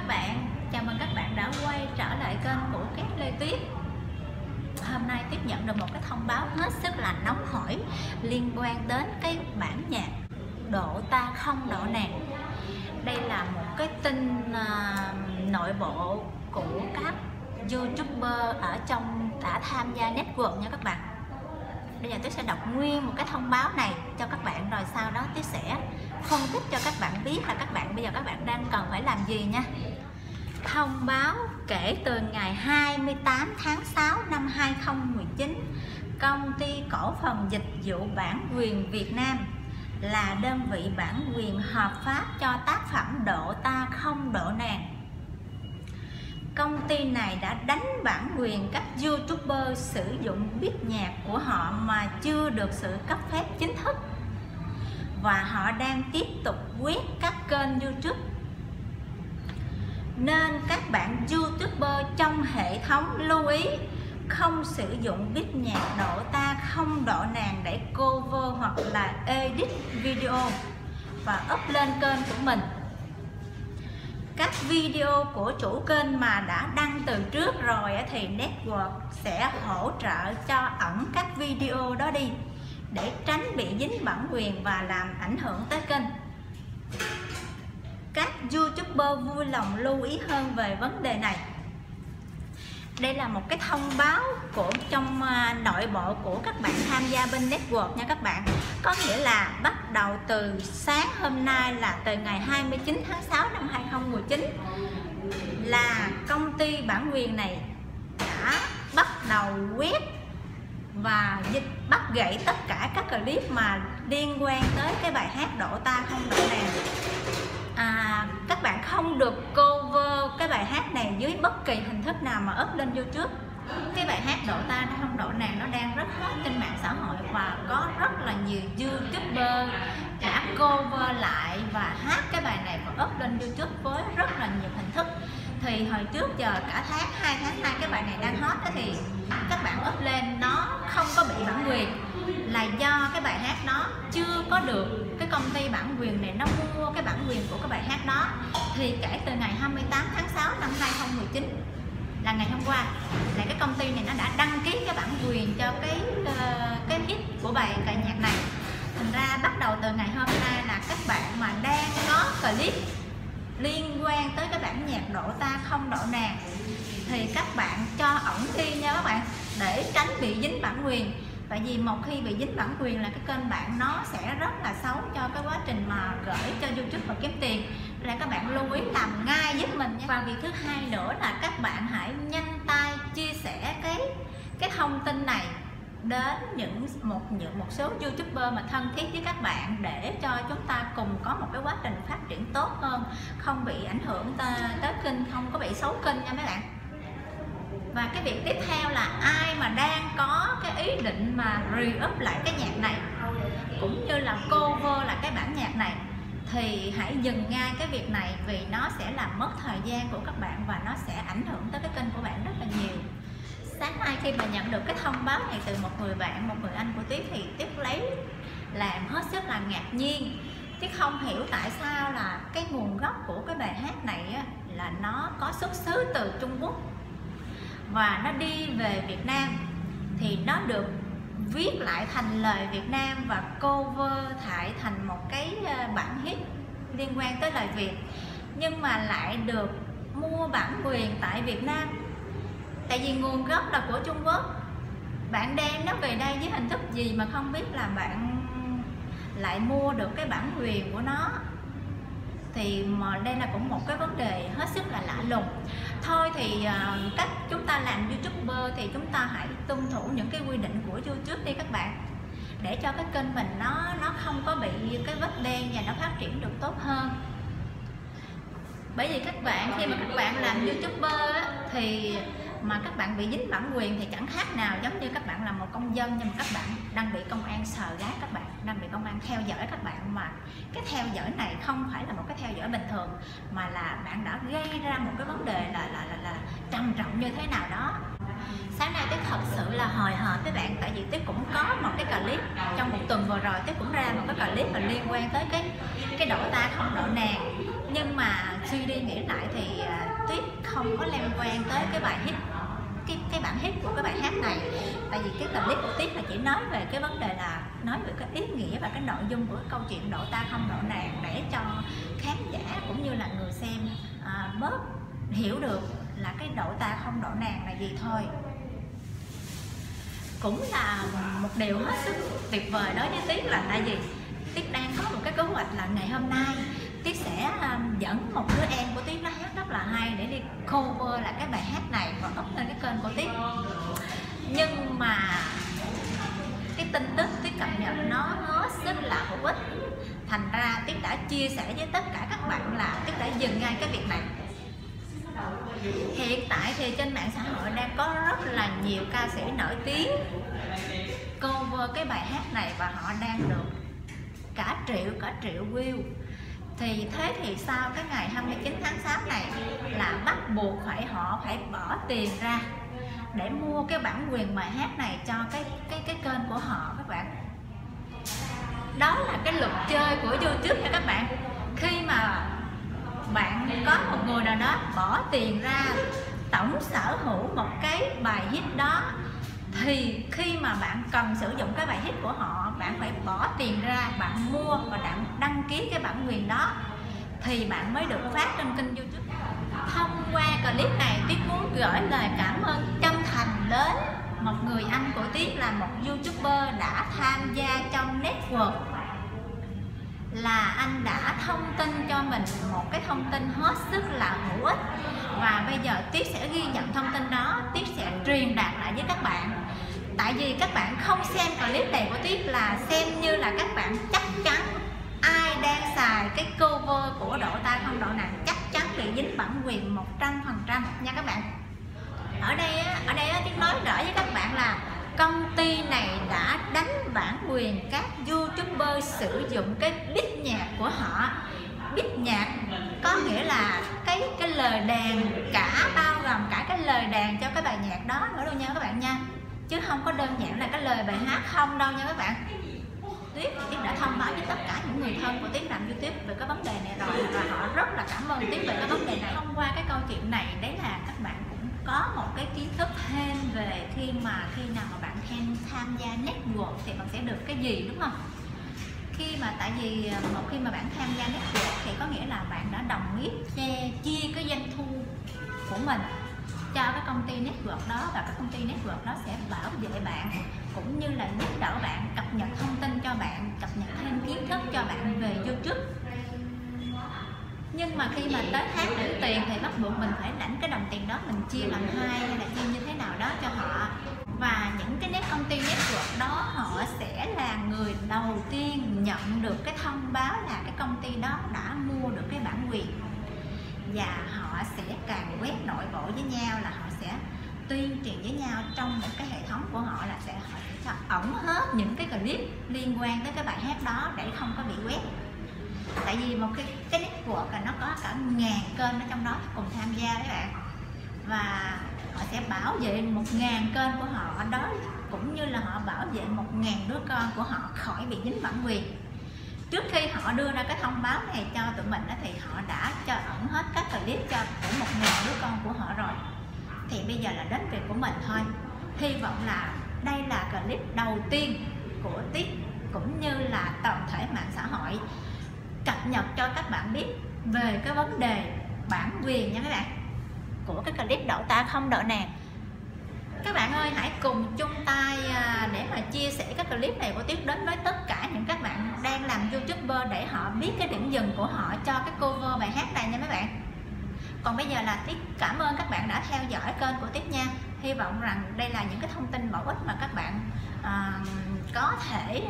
bạn, chào mừng các bạn đã quay trở lại kênh của Cát Lê Tuyết. Hôm nay tiếp nhận được một cái thông báo hết sức là nóng hổi liên quan đến cái bản nhạc Độ Ta Không Độ Nàng. Đây là một cái tin nội bộ của các YouTuber ở trong đã tham gia network nha các bạn. Bây giờ tôi sẽ đọc nguyên một cái thông báo này cho các bạn, rồi sau đó tôi sẽ phân tích cho các bạn biết là bây giờ các bạn đang cần phải làm gì nha. Thông báo kể từ ngày 28 tháng 6 năm 2019, Công ty Cổ phần Dịch vụ Bản quyền Việt Nam là đơn vị bản quyền hợp pháp cho tác phẩm Độ Ta Không Độ Nàng. Công ty này đã đánh bản quyền các YouTuber sử dụng beat nhạc của họ mà chưa được sự cấp phép chính thức, và họ đang tiếp tục quét các kênh YouTube. Nên các bạn YouTuber trong hệ thống lưu ý không sử dụng beat nhạc Độ Ta Không Độ Nàng để cover hoặc là edit video và up lên kênh của mình. Các video của chủ kênh mà đã đăng từ trước rồi thì network sẽ hỗ trợ cho ẩn các video đó đi để tránh bị dính bản quyền và làm ảnh hưởng tới kênh. Các YouTuber vui lòng lưu ý hơn về vấn đề này. Đây là một cái thông báo của trong nội bộ của các bạn tham gia bên network nha các bạn. Có nghĩa là bắt đầu từ sáng hôm nay là từ ngày 29 tháng 6 năm 2019 là công ty bản quyền này đã bắt đầu quét và bắt gãy tất cả các clip mà liên quan tới cái bài hát Độ Ta Không Độ Nàng. Các bạn không được cover cái bài hát này dưới bất kỳ hình thức nào mà up lên YouTube. Cái bài hát Độ Ta Không Độ Nàng nó đang rất hot trên mạng xã hội và có rất là nhiều YouTuber đã cover lại và hát cái bài này và up lên YouTube với rất là nhiều hình thức. Thì hồi trước giờ cả tháng 2 tháng nay cái bài này đang hot đó, thì các bạn up lên nó không có bị bản quyền là do cái bài hát nó chưa có được cái công ty bản quyền này nó mua cái bản quyền của cái bài hát đó. Thì kể từ ngày 28 tháng 6 năm 2019 là ngày hôm qua là cái công ty này nó đã đăng ký cái bản quyền cho cái hit của bài ca nhạc này. Thành ra bắt đầu từ ngày hôm nay là các bạn mà đang có clip liên quan tới cái bản nhạc Độ Ta Không Độ Nàng thì các bạn cho ẩn đi nha các bạn, để tránh bị dính bản quyền. Tại vì một khi bị dính bản quyền là cái kênh bạn nó sẽ rất là xấu cho cái quá trình mà gửi cho YouTube và kiếm tiền. Là các bạn lưu ý làm ngay giúp mình nha. Và việc thứ hai nữa là các bạn hãy nhanh tay chia sẻ cái thông tin này đến một số YouTuber mà thân thiết với các bạn, để cho chúng ta cùng có một cái quá trình phát triển tốt hơn, không bị ảnh hưởng tới kênh, không có bị xấu kênh nha mấy bạn. Và cái việc tiếp theo là ai mà đang có cái ý định mà re-up lại cái nhạc này cũng như là cover lại cái bản nhạc này thì hãy dừng ngay cái việc này, vì nó sẽ làm mất thời gian của các bạn và nó sẽ ảnh hưởng tới cái kênh của bạn rất là nhiều. Sáng nay khi mà nhận được cái thông báo này từ một người bạn, một người anh của Tuyết thì Tuyết lấy làm hết sức là ngạc nhiên. Tuyết không hiểu tại sao là cái nguồn gốc của cái bài hát này á, là nó có xuất xứ từ Trung Quốc và nó đi về Việt Nam thì nó được viết lại thành lời Việt Nam và cover lại thành một cái bản hit liên quan tới lời Việt, nhưng mà lại được mua bản quyền tại Việt Nam. Tại vì nguồn gốc là của Trung Quốc, bạn đem nó về đây với hình thức gì mà không biết là bạn lại mua được cái bản quyền của nó. Thì mà đây là cũng một cái vấn đề hết sức là lạ lùng. Thôi thì cách chúng ta làm YouTuber thì chúng ta hãy tuân thủ những cái quy định của YouTube đi các bạn, để cho cái kênh mình nó không có bị cái vết đen và nó phát triển được tốt hơn. Bởi vì các bạn khi mà các bạn làm YouTuber á, thì mà các bạn bị dính bản quyền thì chẳng khác nào giống như các bạn là một công dân, nhưng mà các bạn đang bị công an sờ gái, các bạn đang bị công an theo dõi các bạn. Mà cái theo dõi này không phải là một cái theo dõi bình thường, mà là bạn đã gây ra một cái vấn đề là trầm trọng như thế nào đó. Sáng nay Tuyết thật sự là hồi hộp với bạn, tại vì Tuyết cũng có một cái clip trong một tuần vừa rồi, Tuyết cũng ra một cái clip mà liên quan tới cái Độ Ta Không Độ Nàng Nhưng mà suy đi nghĩ lại thì Tuyết không có liên quan tới cái bài hit, cái bản hit của cái bài hát này. Tại vì cái clip của Tuyết là chỉ nói về cái vấn đề là nói về cái ý nghĩa và cái nội dung của câu chuyện Độ Ta Không Độ Nàng, để cho khán giả cũng như là người xem bớt hiểu được là cái độ ta không độ nàng là gì thôi. Cũng là một điều hết sức tuyệt vời đối với Tuyết, là tại vì Tuyết đang có một cái kế hoạch là ngày hôm nay Tuyết sẽ dẫn một đứa em của Tuyết nó hát rất là hay để đi cover lại cái bài hát này và up lên cái kênh của Tuyết. Nhưng mà cái tin tức Tuyết cập nhật nó hết sức là hữu ích, thành ra Tuyết đã chia sẻ với tất cả các bạn là Tuyết đã dừng ngay cái việc này. Hiện tại thì trên mạng xã hội đang có rất là nhiều ca sĩ nổi tiếng cover cái bài hát này và họ đang được cả triệu view. Thì thế thì sau cái ngày 29 tháng 6 này là bắt buộc họ phải bỏ tiền ra để mua cái bản quyền bài hát này cho cái kênh của họ các bạn. Đó là cái luật chơi của YouTube nha các bạn. Khi mà bạn có một người nào đó bỏ tiền ra tổng sở hữu một cái bài hit đó, thì khi mà bạn cần sử dụng cái bài hit của họ, bạn phải bỏ tiền ra, bạn mua và bạn đăng ký cái bản quyền đó thì bạn mới được phát trên kênh YouTube. Thông qua clip này, Tuyết muốn gửi lời cảm ơn chân thành đến một người anh của Tuyết là một YouTuber đã tham gia trong network, là anh đã thông tin cho mình một cái thông tin hết sức là hữu ích, và bây giờ Tuyết sẽ ghi nhận thông tin đó, Tuyết sẽ truyền đạt lại với các bạn. Tại vì các bạn không xem clip này của Tuyết là xem như là các bạn chắc chắn ai đang xài cái cover của Độ Ta Không Độ Nàng chắc chắn bị dính bản quyền 100% nha các bạn. Ở đây Tuyết nói rõ với các bạn là công ty này đã đánh bản quyền các YouTuber sử dụng cái beat nhạc của họ. Beat nhạc có nghĩa là cái lời đàn, cả bao gồm cả cái lời đàn cho cái bài nhạc đó nữa đâu nha các bạn nha, chứ không có đơn giản là cái lời bài hát không đâu nha các bạn. Tuyết đã thông báo với tất cả những người thân của Tuyết làm YouTube về cái vấn đề này rồi, và họ rất là cảm ơn Tuyết về cái vấn đề này. Thông qua cái câu chuyện này, đấy là các bạn cũng có một cái kiến thức thêm về khi nào mà bạn tham gia network thì bạn sẽ được cái gì, đúng không? Tại vì khi mà bạn tham gia network thì có nghĩa là bạn đã đồng ý chia cái doanh thu của mình cho cái công ty network đó, và cái công ty network đó sẽ bảo vệ bạn cũng như là giúp đỡ bạn, cập nhật thông tin cho bạn, cập nhật thêm kiến thức cho bạn về YouTube. Nhưng mà khi mà tới tháng lãnh tiền thì bắt buộc mình phải lãnh cái đồng tiền đó, mình chia làm hai hay là chia như thế nào đó cho họ. Và những cái công ty network đó họ sẽ là người đầu tiên nhận được cái thông báo là cái công ty đó đã mua được cái bản quyền, và họ sẽ càng quét nội bộ với nhau, là họ sẽ tuyên truyền với nhau trong một cái hệ thống của họ, là họ sẽ cho ẩn hết những cái clip liên quan tới cái bài hát đó để không có bị quét. Tại vì một cái network là nó có cả 1000 kênh ở trong đó cùng tham gia các bạn, và họ sẽ bảo vệ 1000 kênh của họ đó, cũng như là họ bảo vệ 1000 đứa con của họ khỏi bị dính bản quyền. Trước khi họ đưa ra cái thông báo này cho tụi mình đó, thì họ đã cho ẩn hết các clip cho của 1000 đứa con của họ rồi. Thì bây giờ là đến việc của mình thôi. Hy vọng là đây là clip đầu tiên của Tuyết cũng như là toàn thể mạng xã hội cập nhật cho các bạn biết về cái vấn đề bản quyền nha các bạn, của cái clip Độ Ta Không Độ Nàng. Các bạn ơi, hãy cùng chung tay để mà chia sẻ các clip này của Tuyết đến với tất cả những các bạn đang làm YouTuber, để họ biết cái điểm dừng của họ cho cái cover bài hát này nha mấy bạn. Còn bây giờ là Tuyết cảm ơn các bạn đã theo dõi kênh của Tuyết nha. Hy vọng rằng đây là những cái thông tin bổ ích mà các bạn có thể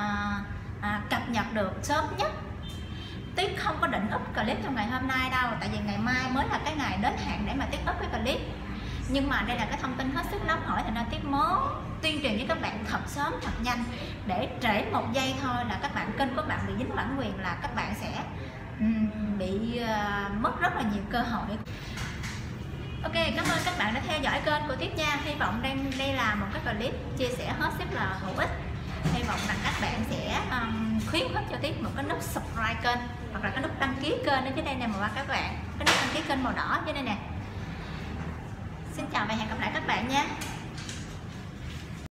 cập nhật được sớm nhất. Tuyết không có định up clip trong ngày hôm nay đâu, tại vì ngày mai mới là cái ngày đến hạn để mà Tuyết up cái clip. Nhưng mà đây là cái thông tin hết sức nóng hổi, thì nên Tuyết muốn tuyên truyền với các bạn thật sớm, thật nhanh, để trễ một giây thôi là các bạn kênh của bạn bị dính bản quyền, là các bạn sẽ bị mất rất là nhiều cơ hội. Ok, cảm ơn các bạn đã theo dõi kênh của Tuyết nha. Hy vọng đây là một cái clip chia sẻ hết sức là hữu ích. Hy vọng rằng các bạn sẽ khuyến khích cho Tuyết một cái nút subscribe kênh hoặc là cái nút đăng ký kênh ở dưới đây nè màu các bạn, cái nút đăng ký kênh màu đỏ dưới đây nè. Xin chào và hẹn gặp lại các bạn nha.